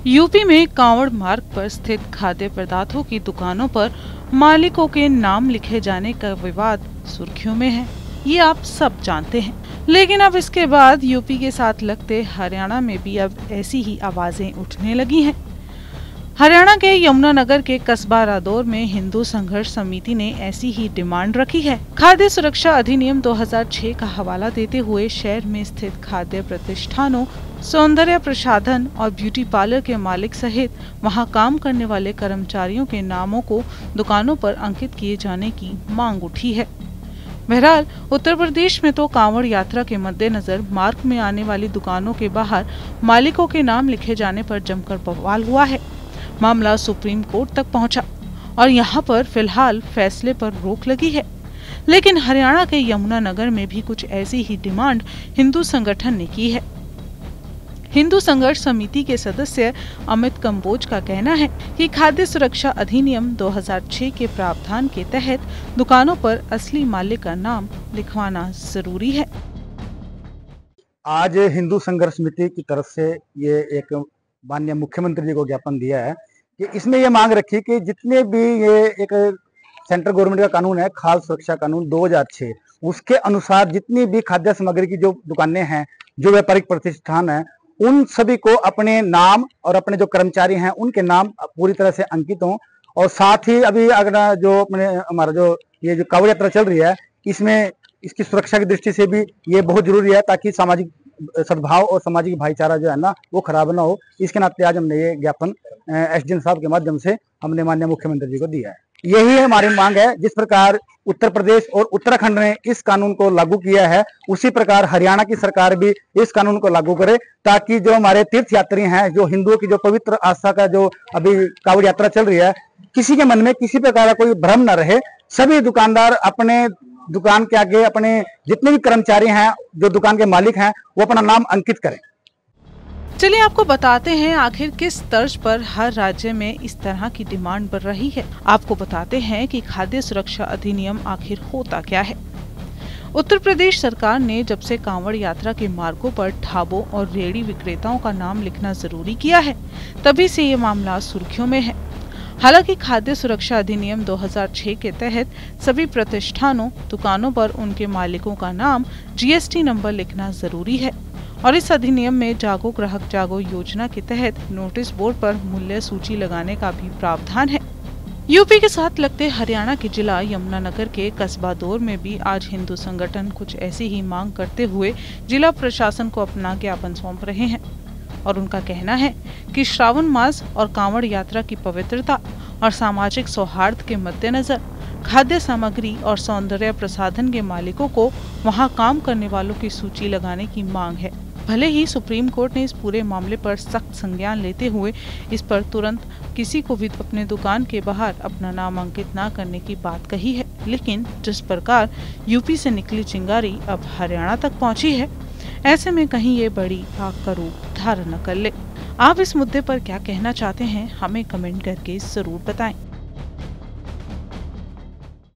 UP में कांवड़ मार्ग पर स्थित खाद्य पदार्थों की दुकानों पर मालिकों के नाम लिखे जाने का विवाद सुर्खियों में है। ये आप सब जानते हैं, लेकिन अब इसके बाद यूपी के साथ लगते हरियाणा में भी अब ऐसी ही आवाजें उठने लगी हैं। हरियाणा के यमुनानगर के कस्बा रादौर में हिंदू संघर्ष समिति ने ऐसी ही डिमांड रखी है। खाद्य सुरक्षा अधिनियम 2006 का हवाला देते हुए शहर में स्थित खाद्य प्रतिष्ठानों, सौंदर्य प्रसाधन और ब्यूटी पार्लर के मालिक सहित वहां काम करने वाले कर्मचारियों के नामों को दुकानों पर अंकित किए जाने की मांग उठी है। बहरहाल उत्तर प्रदेश में तो कांवड़ यात्रा के मद्देनजर मार्ग में आने वाली दुकानों के बाहर मालिकों के नाम लिखे जाने पर जमकर बवाल हुआ है। मामला सुप्रीम कोर्ट तक पहुंचा और यहां पर फिलहाल फैसले पर रोक लगी है। लेकिन हरियाणा के यमुनानगर में भी कुछ ऐसी ही डिमांड हिंदू संगठन ने की है। हिंदू संघर्ष समिति के सदस्य अमित कंबोज का कहना है कि खाद्य सुरक्षा अधिनियम 2006 के प्रावधान के तहत दुकानों पर असली मालिक का नाम लिखवाना जरूरी है। आज हिंदू संघर्ष समिति की तरफ से ये एक माननीय मुख्यमंत्री जी को ज्ञापन दिया है कि इसमें ये मांग रखी कि जितने भी ये एक सेंट्रल गवर्नमेंट का कानून है, खाद्य सुरक्षा कानून 2006, उसके अनुसार जितनी भी खाद्य सामग्री की जो दुकानें हैं, जो व्यापारिक प्रतिष्ठान है, उन सभी को अपने नाम और अपने जो कर्मचारी हैं उनके नाम पूरी तरह से अंकित हों। और साथ ही अभी अगर जो अपने हमारा जो ये जो कांवड़ यात्रा चल रही है, इसमें इसकी सुरक्षा की दृष्टि से भी ये बहुत जरूरी है ताकि सामाजिक सद्भाव और सामाजिक भाईचारा जो है ना वो खराब ना हो। इसके नाते आज हमने ये ज्ञापन एसडीएम साहब के माध्यम से हमने माननीय मुख्यमंत्री जी को दिया है। यही हमारी मांग है, जिस प्रकार उत्तर प्रदेश और उत्तराखंड ने इस कानून को लागू किया है, उसी प्रकार हरियाणा की सरकार भी इस कानून को लागू करे, ताकि जो हमारे तीर्थ यात्री हैं, जो हिंदुओं की जो पवित्र आस्था का जो अभी कांवड़ यात्रा चल रही है, किसी के मन में किसी प्रकार का कोई भ्रम न रहे। सभी दुकानदार अपने दुकान के आगे अपने जितने भी कर्मचारी हैं, जो दुकान के मालिक हैं, वो अपना नाम अंकित करें। चलिए आपको बताते हैं आखिर किस तर्ज पर हर राज्य में इस तरह की डिमांड बढ़ रही है। आपको बताते हैं कि खाद्य सुरक्षा अधिनियम आखिर होता क्या है। उत्तर प्रदेश सरकार ने जब से कांवड़ यात्रा के मार्गों पर ढाबों और रेहड़ी विक्रेताओं का नाम लिखना जरूरी किया है, तभी से ये मामला सुर्खियों में है। हालांकि खाद्य सुरक्षा अधिनियम 2006 के तहत सभी प्रतिष्ठानों, दुकानों पर उनके मालिकों का नाम, जीएसटी नंबर लिखना जरूरी है और इस अधिनियम में जागो ग्राहक जागो योजना के तहत नोटिस बोर्ड पर मूल्य सूची लगाने का भी प्रावधान है। यूपी के साथ लगते हरियाणा के जिला यमुनानगर के कस्बा दौर में भी आज हिंदू संगठन कुछ ऐसी ही मांग करते हुए जिला प्रशासन को अपना ज्ञापन सौंप रहे हैं और उनका कहना है कि श्रावण मास और कांवड़ यात्रा की पवित्रता और सामाजिक सौहार्द के मद्देनजर खाद्य सामग्री और सौंदर्य प्रसाधन के मालिकों को वहां काम करने वालों की सूची लगाने की मांग है। भले ही सुप्रीम कोर्ट ने इस पूरे मामले पर सख्त संज्ञान लेते हुए इस पर तुरंत किसी को भी अपने दुकान के बाहर अपना नाम अंकित न करने की बात कही है, लेकिन जिस प्रकार यूपी से निकली चिंगारी अब हरियाणा तक पहुंची है, ऐसे में कहीं ये बड़ी आग का रूप धारण न कर ले। आप इस मुद्दे पर क्या कहना चाहते हैं, हमें कमेंट करके जरूर बताएं।